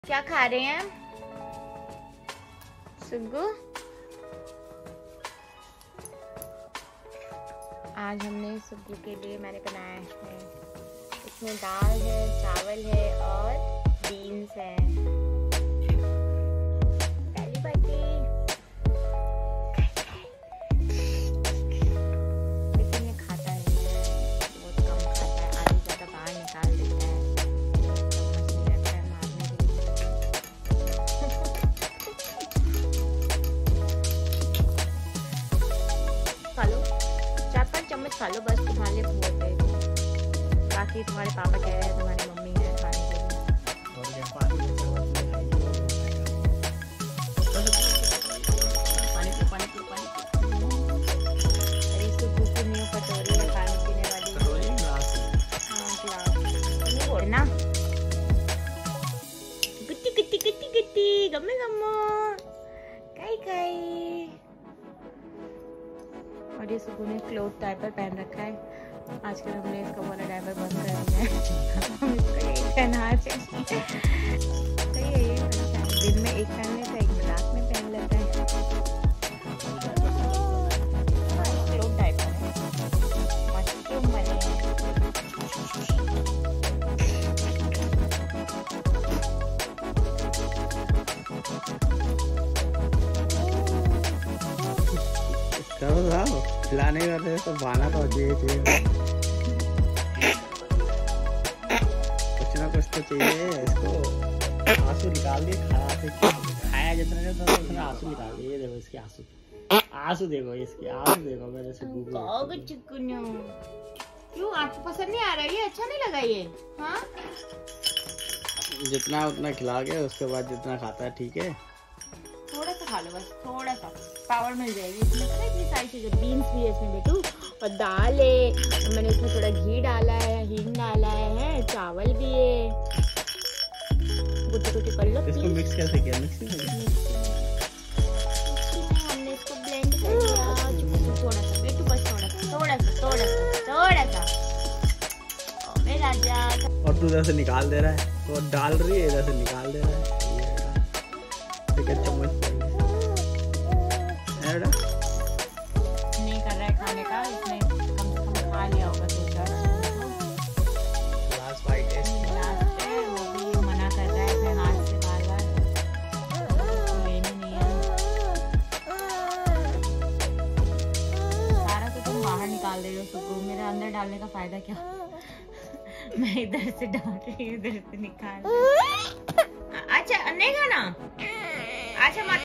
क्या खा रहे हैं सुग्गू? आज हमने सुग्गू के लिए मैंने बनाया है, इसमें दाल है, चावल है और बीन्स है। पहली बाटी लेकिन ये खाता नहीं है, बहुत कम खाता है, आधी ज़्यादा बाहर निकाल देता है। खा लो, 4-5 चम्मच खा लो बस, तुम्हारे लिए बहुत है। बाकी तुम्हारे पापा कह रहे हैं, तुम्हारी मम्मी है खाने के लिए। अरे इसको भूख नहीं हो, कटोरी है पानी पीने वाली। हाँ ग्लास बोल ना, गुट्टी गुट्टी गुट्टी गुट्टी गम्मे गम्मो काई काई। और ये सुगु ने क्लोथ डायपर पहन रखा है। आजकल हमने इसका वाला डायपर बंद कर दिया है। हम इसको यही पहना रहे हैं। सही है ये, दिन में एक पहन लेता है, एक रात में पहन लेता है। क्लोथ डायपर है, मशरूम बने हैं। खिलाने का तो बहाना तो चाहिए, कुछ ना कुछ तो चाहिए इसको। आंसू निकाल दिए, खाया जितना तो उसने आंसू निकाल दिए। देखो इसके आंसू, आंसू देखो, इसके आंसू देखो मेरे से। क्यों आपको पसंद नहीं आ रहा? ये अच्छा नहीं लगा ये? हाँ जितना उतना खिला के, उसके बाद जितना खाता है ठीक है। थोड़ा सा खा लो बस, थोड़ा सा पावर मिल जाएगी। इसमें पता है इतनी सारी चीजें, बीन्स भी है इसमें बेटू, और दाल है, मैंने इसमें थोड़ा घी डाला है, हींग डाला है, चावल भी है। गुट्टी गुट्टी कर लो। इसको मिक्स कैसे किया? मिक्सिंग में हमने इसको ब्लेंड कर लिया। थोड़ा सा बेटू, बस थोड़ा सा थोड़ा सा थोड़ा सा थोड़ा सा। ओ मेरा राजा। और तू इधर से निकाल दे रहा है, तो डाल रही है, इधर से निकाल दे रहा है। चम्मच नहीं कर रहा है खाने का, इसने कम से कम खा लिया होगा 2-4। लास्ट बाइट है, वो भी मना कर रहा है अपने हाथ से बार-बार, लेनी नहीं है। सारा तो तुम बाहर निकाल रहे हो सुगु, मेरे अंदर डालने का फायदा क्या? मैं इधर से डाल रही हूँ, इधर से निकाल। अच्छा नहीं खाना, अच्छा मत